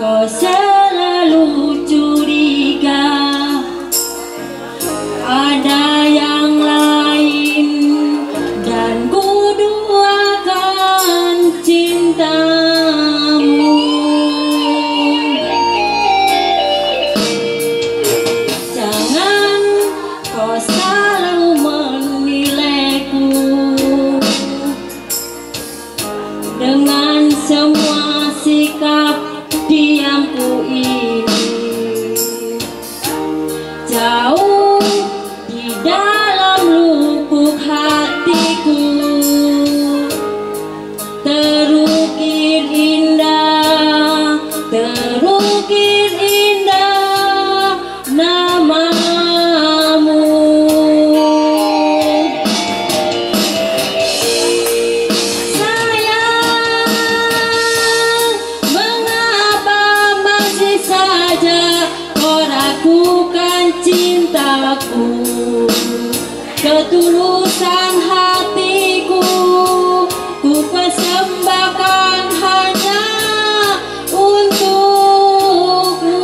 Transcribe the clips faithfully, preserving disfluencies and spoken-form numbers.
kau selalu curiga ada yang lain dan ku duakan cintamu. Jangan kau selalu menilaiku dengan semua sikap diamku ini. Jauh di dalam lubuk hatiku terukir indah, terukir indah namamu. Sayang, mengapa masih saja kau ragukan cintaku? Ketulusan hatiku ku persembahkan hanya untukmu.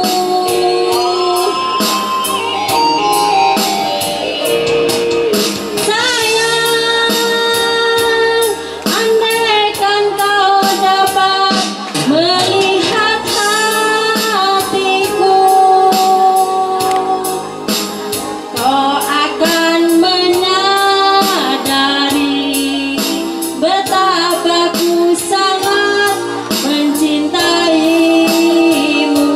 Sayang, andaikan kau dapat melihat hatiku, kau akan menyadari betapa ku sangat mencintaimu.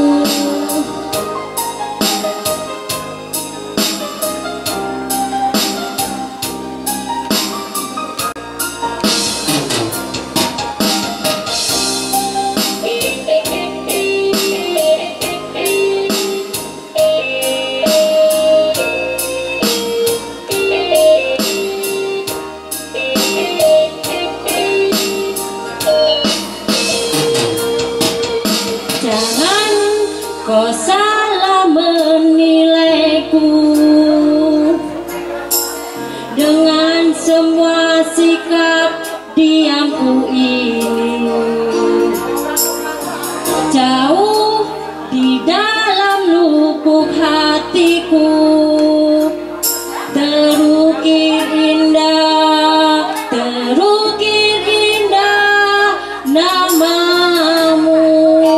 Jangan kau salah menilaiku dengan semua sikap diamku ini. Jauh di dalam lubuk hatiku terukir indah, terukir indah namamu.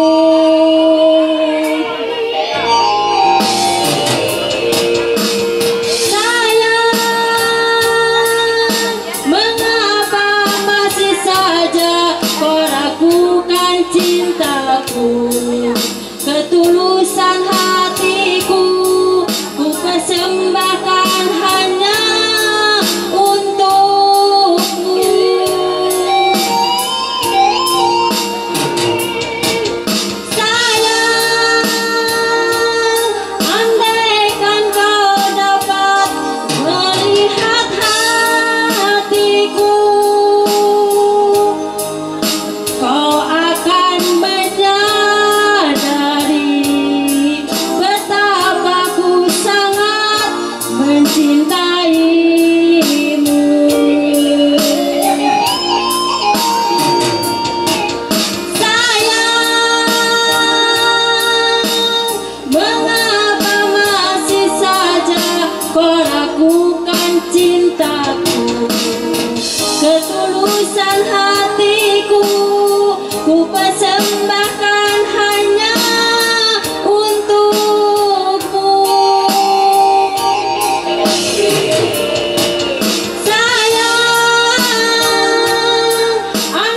Cintaku, ketulusan hatiku ku persembahkan hanya untukmu. Sayang, andaikan kau dapat melihat hatiku, kau akan menyadari betapa ku sangat mencintaimu. Sayang, mengapa masih saja kau ragukan cintaku? Ketulusan hatiku ku persembahkan hanya untukmu. Sayang,